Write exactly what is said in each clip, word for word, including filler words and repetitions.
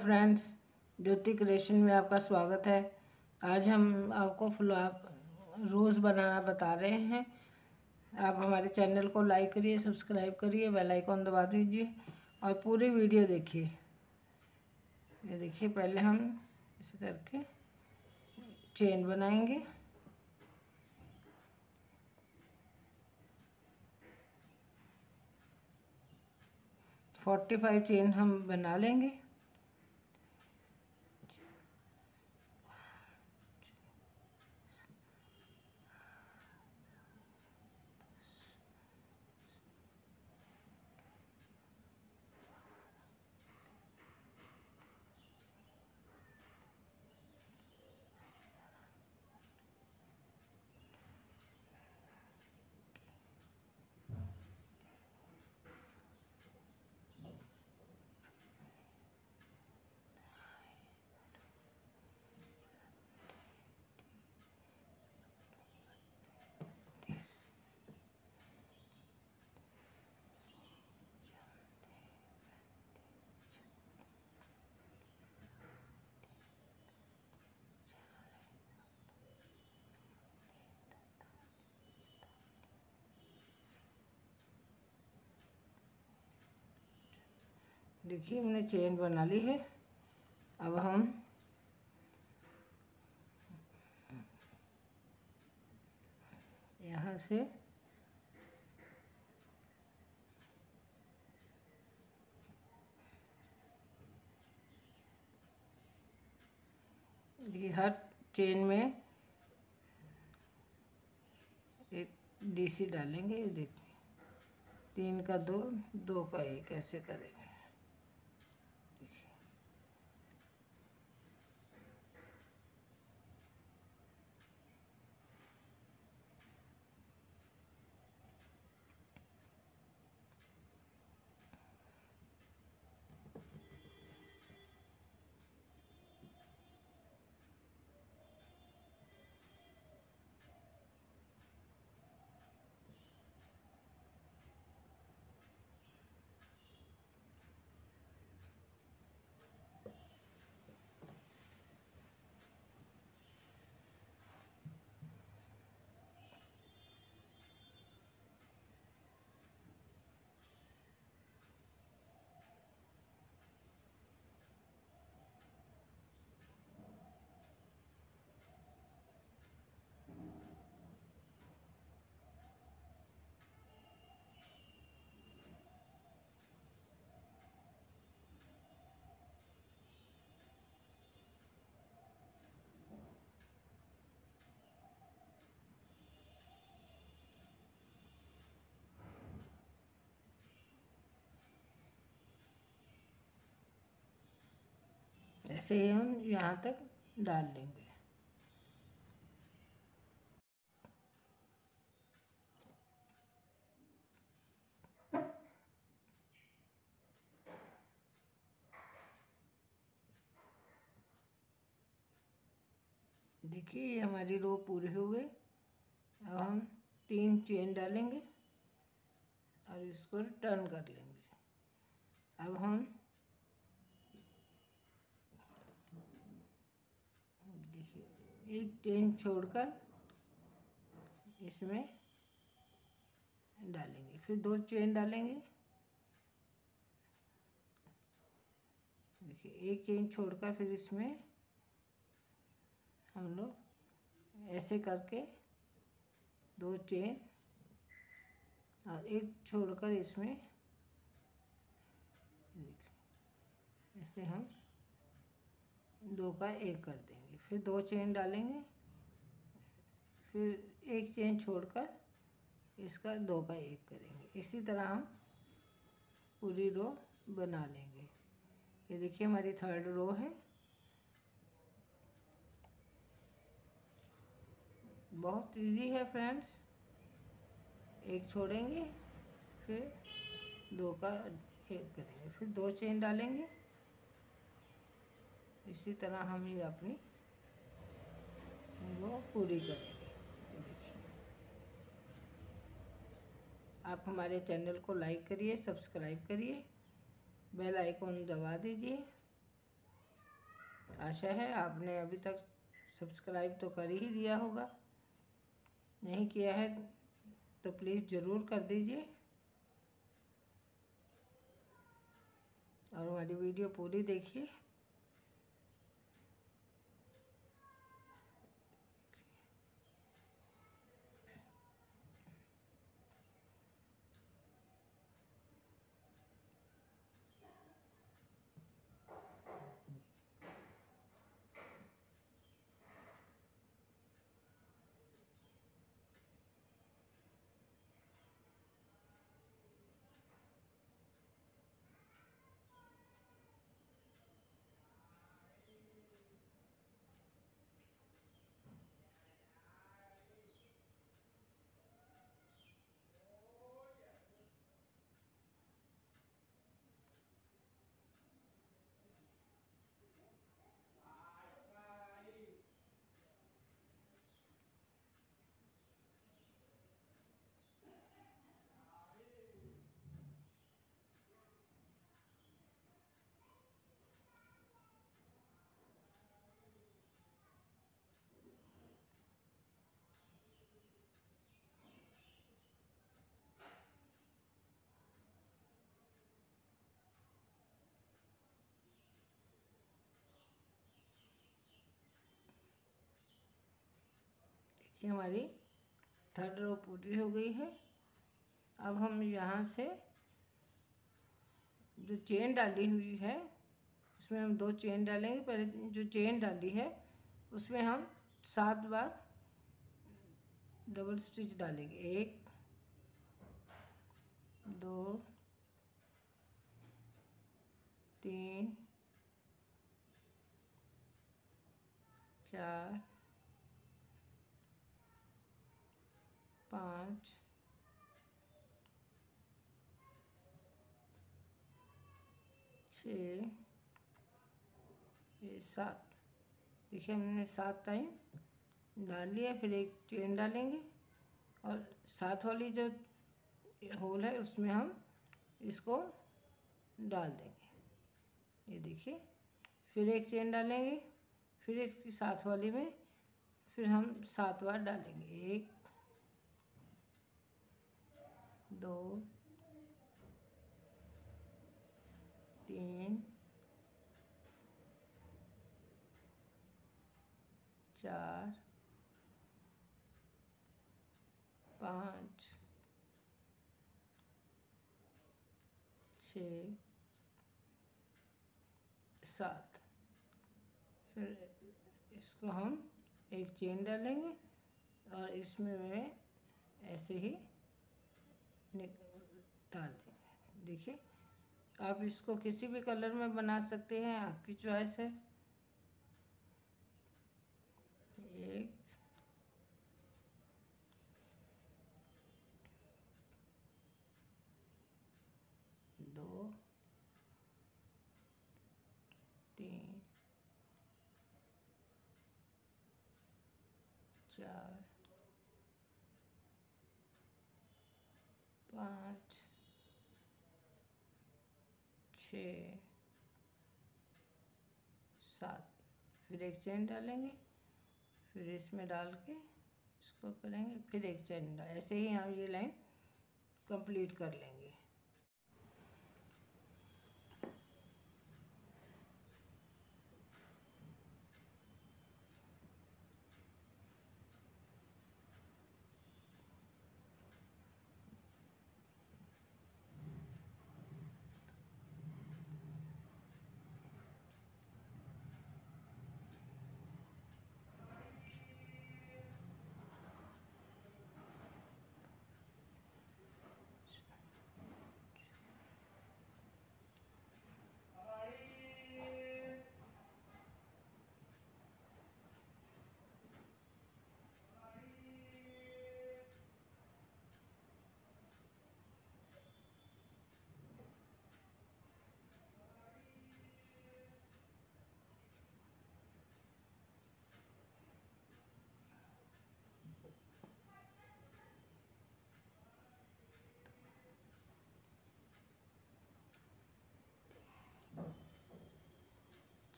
Friends, ज्योति creation में आपका स्वागत है। आज हम आपको फ्लावर रोज़ बनाना बता रहे हैं। आप हमारे चैनल को लाइक करिए, सब्सक्राइब करिए, बेल आइकॉन दबा दीजिए और पूरी वीडियो देखिए। ये देखिए, पहले हम इसे करके चेन बनाएंगे। फोर्टी फाइव चेन हम बना लेंगे। देखिए, हमने चेन बना ली है। अब हम यहाँ से ये हर चेन में एक डीसी डालेंगे। ये देखिए, तीन का दो, दो का एक, ऐसे करेंगे। ऐसे ही हम यहाँ तक डाल लेंगे। देखिए, ये हमारी रो पूरी हो गई। अब हम तीन चेन डालेंगे और इसको टर्न कर लेंगे। अब हम देखिए, एक चेन छोड़कर इसमें डालेंगे, फिर दो चेन डालेंगे। देखिए, एक चेन छोड़कर फिर इसमें हम लोग ऐसे करके दो चेन और एक छोड़कर इसमें ऐसे हम दो का एक कर देंगे। फिर दो चेन डालेंगे, फिर एक चेन छोड़कर इसका दो का एक करेंगे। इसी तरह हम पूरी रो बना लेंगे। ये देखिए, हमारी थर्ड रो है। बहुत इजी है फ्रेंड्स। एक छोड़ेंगे, फिर दो का एक करेंगे, फिर दो चेन डालेंगे। इसी तरह हम ये अपनी वो पूरी करेंगे। देखिए, आप हमारे चैनल को लाइक करिए, सब्सक्राइब करिए, बेल आइकॉन दबा दीजिए आशा है आपने अभी तक सब्सक्राइब तो कर ही दिया होगा, नहीं किया है तो प्लीज़ ज़रूर कर दीजिए और हमारी वीडियो पूरी देखिए। ये हमारी थर्ड रो पूरी हो गई है। अब हम यहाँ से जो चेन डाली हुई है उसमें हम दो चेन डालेंगे। पहले जो चेन डाली है उसमें हम सात बार डबल स्टिच डालेंगे। एक, दो, तीन, चार, पाँच, छः, ये सात। देखिए हमने सात टाइम डाल लिया। फिर एक चेन डालेंगे और साथ वाली जो होल है उसमें हम इसको डाल देंगे। ये देखिए, फिर एक चेन डालेंगे, फिर इसकी साथ वाली में फिर हम सात बार डालेंगे। एक, दो, तीन, चार, पाँच, छः, सात। फिर इसको हम एक चेन डालेंगे और इसमें ऐसे ही डाल देंगे। देखिए, आप इसको किसी भी कलर में बना सकते हैं, आपकी चॉइस है। एक, दो, तीन, चार, पाँच, छः, सात। फिर एक चेन डालेंगे, फिर इसमें डाल के इसको करेंगे, फिर एक चेन डाल। ऐसे ही हम ये लाइन कंप्लीट कर लेंगे।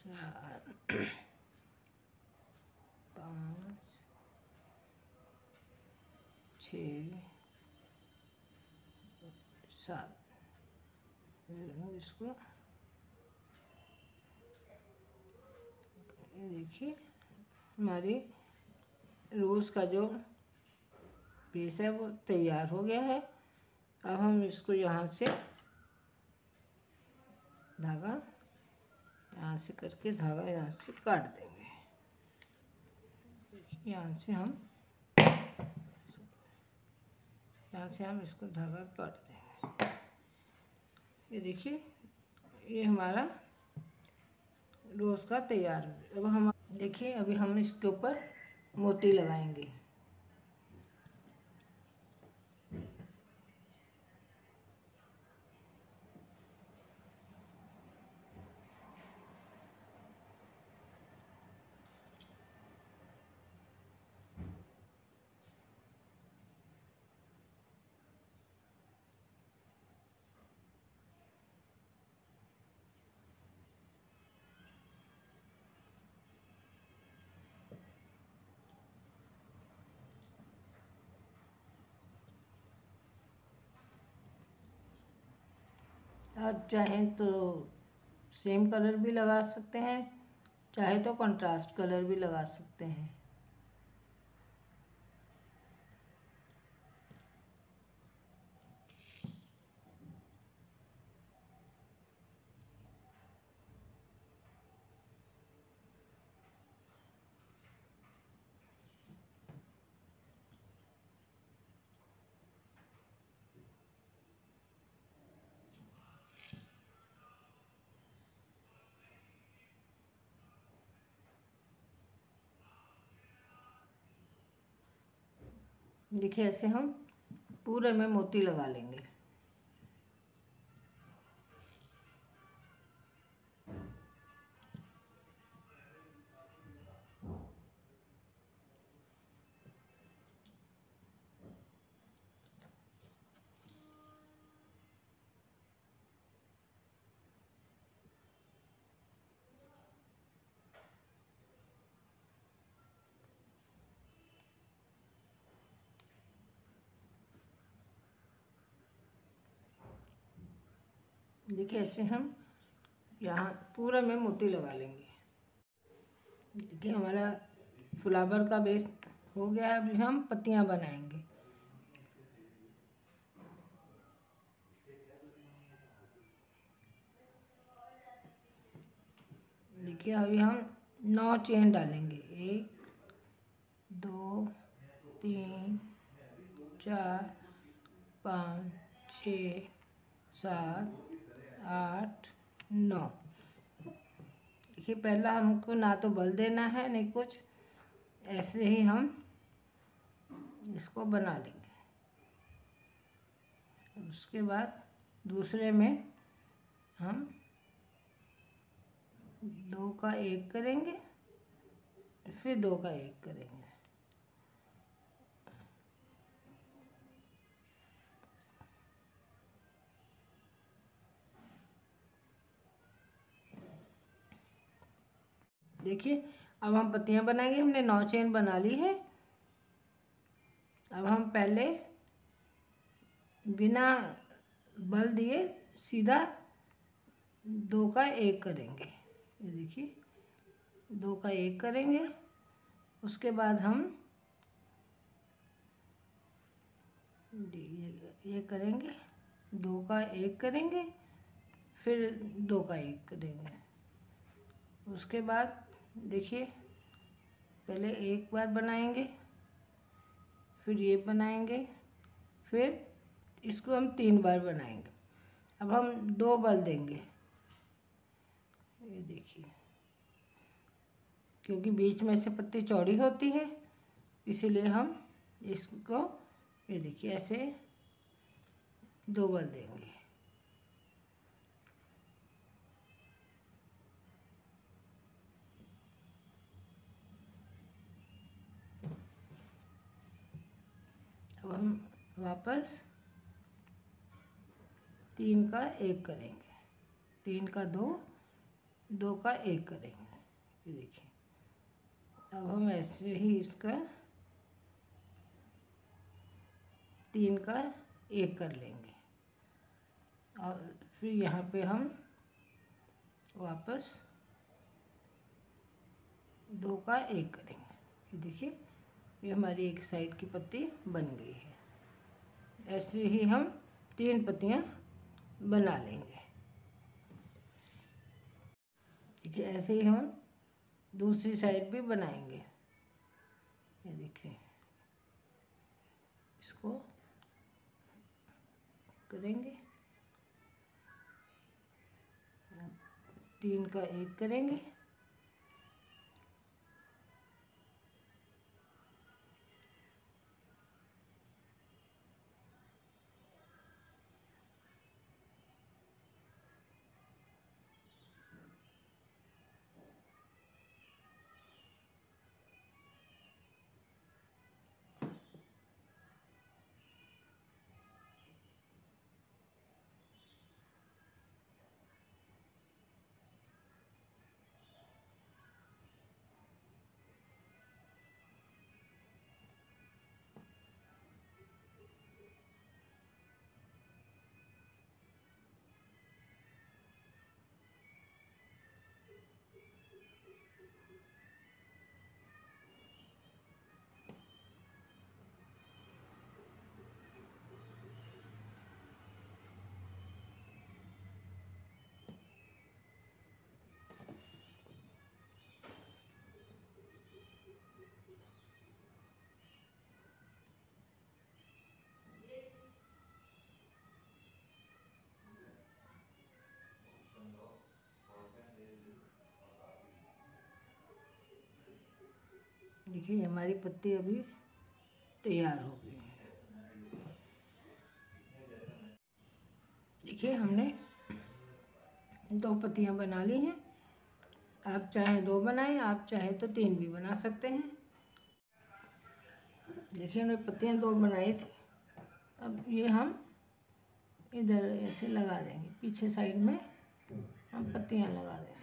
चार, पाँच, छः, सात। इसको ये देखिए हमारी रोज़ का जो पीस है वो तैयार हो गया है। अब हम इसको यहाँ से धागा यहाँ से करके धागा यहाँ से काट देंगे। यहाँ से हम यहाँ से हम इसको धागा काट देंगे। ये देखिए ये हमारा रोज़ का तैयार है। अब हम देखिए अभी हम इसके ऊपर मोती लगाएंगे। आप चाहें तो सेम कलर भी लगा सकते हैं, चाहे तो कंट्रास्ट कलर भी लगा सकते हैं। देखिए ऐसे हम पूरे में मोती लगा लेंगे। देखिए ऐसे हम यहाँ पूरा में मोती लगा लेंगे। देखिए हमारा फ्लावर का बेस हो गया है। अभी हम पत्तियाँ बनाएंगे। देखिए अभी हम नौ चेन डालेंगे। एक, दो, तीन, चार, पाँच, छः, सात, आठ, नौ। देखिए पहला हमको ना तो बल देना है नहीं कुछ, ऐसे ही हम इसको बना लेंगे। उसके बाद दूसरे में हम दो का एक करेंगे, फिर दो का एक करेंगे। देखिए अब हम पत्तियां बनाएंगे। हमने नौ चेन बना ली है। अब हम पहले बिना बल दिए सीधा दो का एक करेंगे। ये देखिए दो का एक करेंगे। उसके बाद हम ये, ये करेंगे, दो का एक करेंगे, फिर दो का एक करेंगे। उसके बाद देखिए पहले एक बार बनाएंगे, फिर ये बनाएंगे, फिर इसको हम तीन बार बनाएंगे। अब हम दो बल देंगे। ये देखिए क्योंकि बीच में से पत्ती चौड़ी होती है इसीलिए हम इसको ये देखिए ऐसे दो बल देंगे। अब हम वापस तीन का एक करेंगे। तीन का दो, दो का एक करेंगे। ये देखिए, अब हम ऐसे ही इसका तीन का एक कर लेंगे और फिर यहाँ पे हम वापस दो का एक करेंगे। ये देखिए, ये हमारी एक साइड की पत्ती बन गई है। ऐसे ही हम तीन पत्तियाँ बना लेंगे। देखिए, ऐसे ही हम दूसरी साइड भी बनाएंगे। ये देखिए, इसको करेंगे, तीन का एक करेंगे, देखिए हमारी पत्ती अभी तैयार हो गई है। देखिए हमने दो पत्तियां बना ली हैं। आप चाहे दो बनाएं, आप चाहे तो तीन भी बना सकते हैं। देखिए हमने पत्तियां दो बनाई थी। अब ये हम इधर ऐसे लगा देंगे, पीछे साइड में हम पत्तियां लगा देंगे।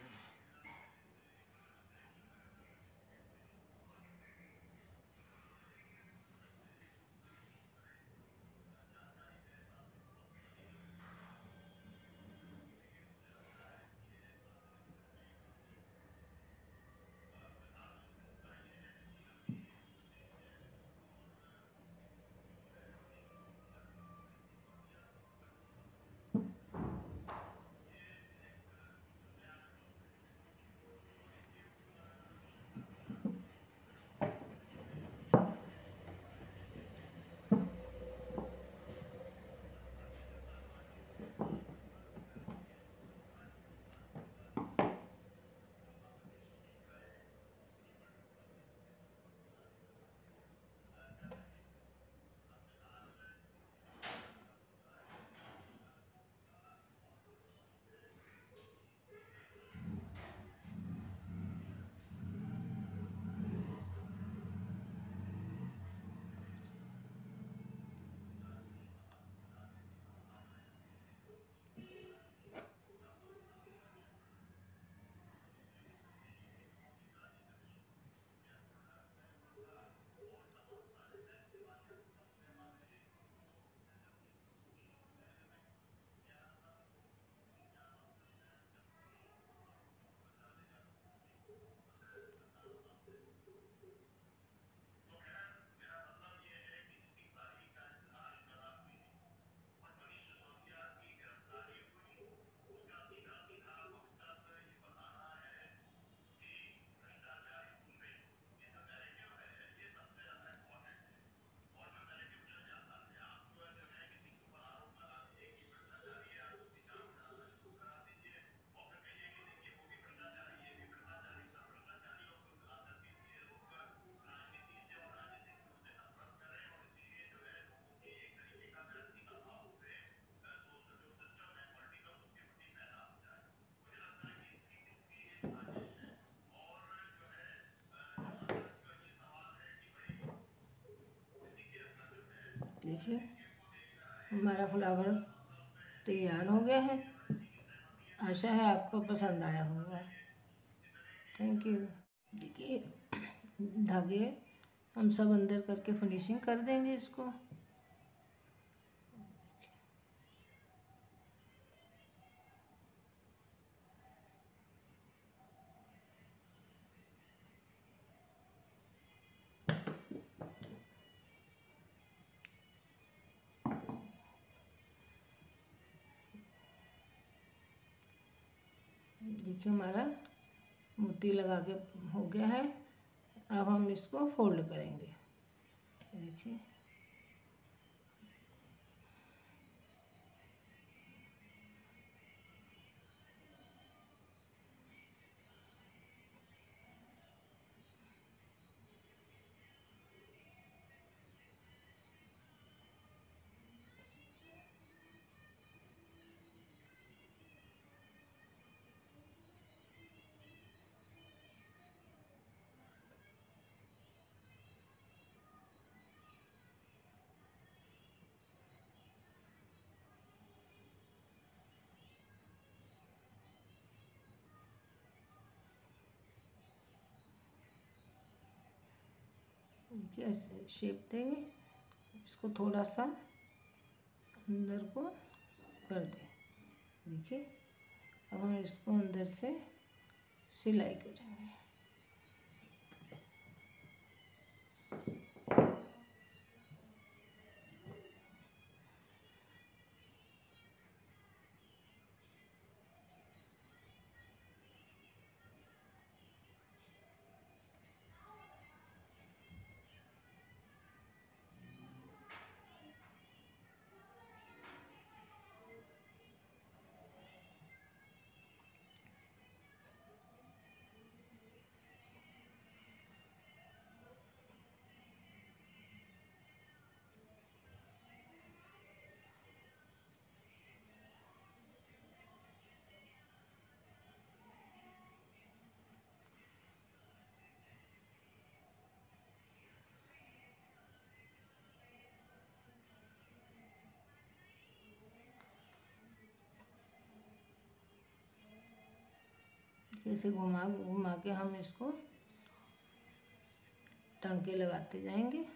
देखिए हमारा फ्लावर तैयार हो गया है। आशा है आपको पसंद आया होगा। Thank you. देखिए धागे हम सब अंदर करके फिनिशिंग कर देंगे इसको। देखिए हमारा मोती लगा के हो गया है। अब हम इसको फोल्ड करेंगे। देखिए देखिए ऐसे शेप देंगे, इसको थोड़ा सा अंदर को कर दें। देखिए अब हम इसको अंदर से सिलाई करेंगे। ऐसे घुमा घुमा के हम इसको टांके लगाते जाएंगे।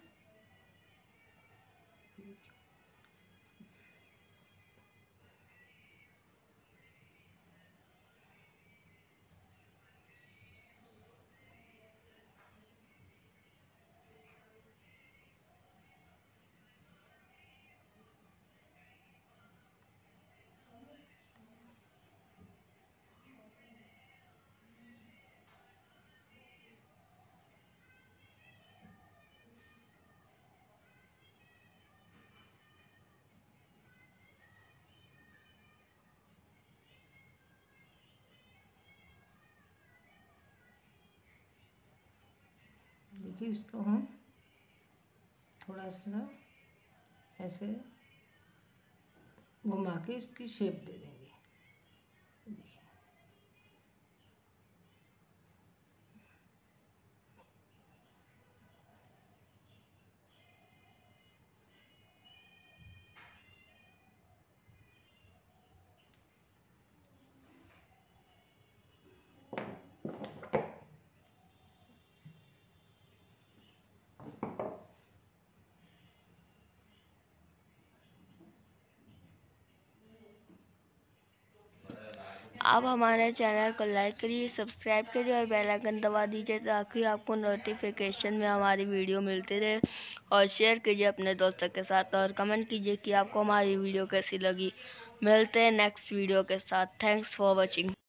देखिए इसको हम थोड़ा सा ऐसे घुमा के इसकी शेप दे देंगे। देखिए आप हमारे चैनल को लाइक करिए, सब्सक्राइब करिए और बेल आइकन दबा दीजिए ताकि आपको नोटिफिकेशन में हमारी वीडियो मिलती रहे। और शेयर कीजिए अपने दोस्तों के साथ और कमेंट कीजिए कि आपको हमारी वीडियो कैसी लगी। मिलते हैं नेक्स्ट वीडियो के साथ। Thanks for watching.